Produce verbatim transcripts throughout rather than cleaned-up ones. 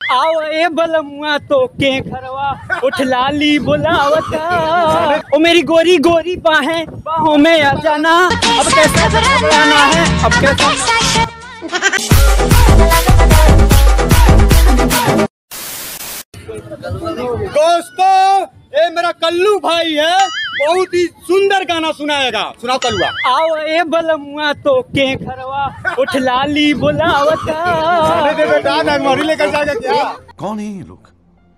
आओ ए बलमुआ तो के खरवा उठ लाली बुलावता। ओ मेरी गोरी गोरी बाहें बाहों में आ जाना। अब कैसा जाना है, अब कैसा। दोस्तों ये मेरा कल्लू भाई है, बहुत ही सुंदर गाना सुनाएगा। सुनाओ कल्लुआ। आओ ए बलमुआ तो के खरवा उठ लाली बुलावता। लेकर जाएगा क्या? कौन है ये लोग,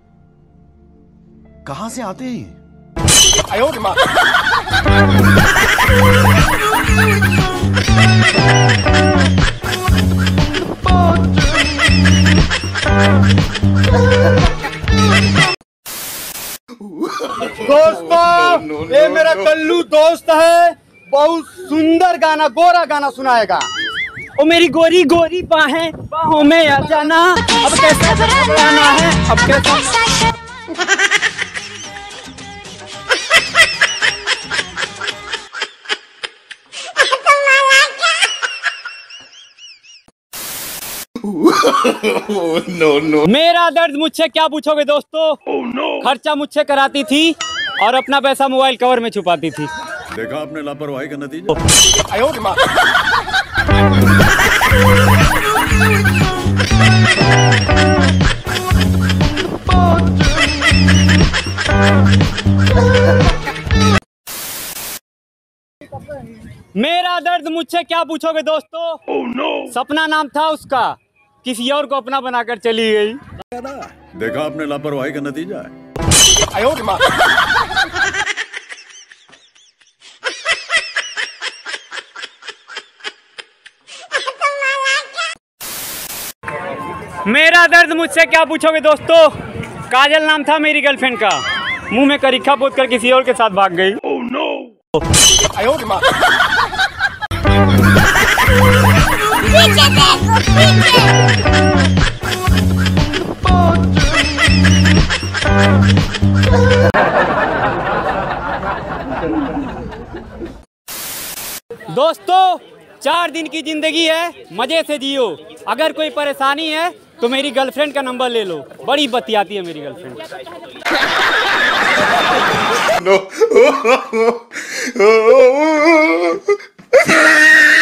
कहाँ से आते हैं? दोस्तों ये मेरा कल्लू दोस्त है, बहुत सुंदर गाना, गोरा गाना सुनाएगा। ओ मेरी गोरी गोरी बाहें बाहों में आ जाना। अब कैसा जाना है, अब कैसा। No no. मेरा दर्द मुझसे क्या पूछोगे दोस्तों। oh, no. खर्चा मुझसे कराती थी और अपना पैसा मोबाइल कवर में छुपाती थी। देखा आपने लापरवाही का नतीजा। मेरा दर्द मुझसे क्या पूछोगे दोस्तों। oh, no. सपना नाम था उसका, किसी और को अपना बनाकर चली गई। देखा आपने लापरवाही का नतीजा है। मेरा दर्द मुझसे क्या पूछोगे दोस्तों। काजल नाम था मेरी गर्लफ्रेंड का, मुंह में करीखा पोत कर किसी और के साथ भाग गई। oh, no. दोस्तों चार दिन की जिंदगी है, मजे से जियो। अगर कोई परेशानी है तो मेरी गर्लफ्रेंड का नंबर ले लो, बड़ी बतियाती है मेरी गर्लफ्रेंड। नो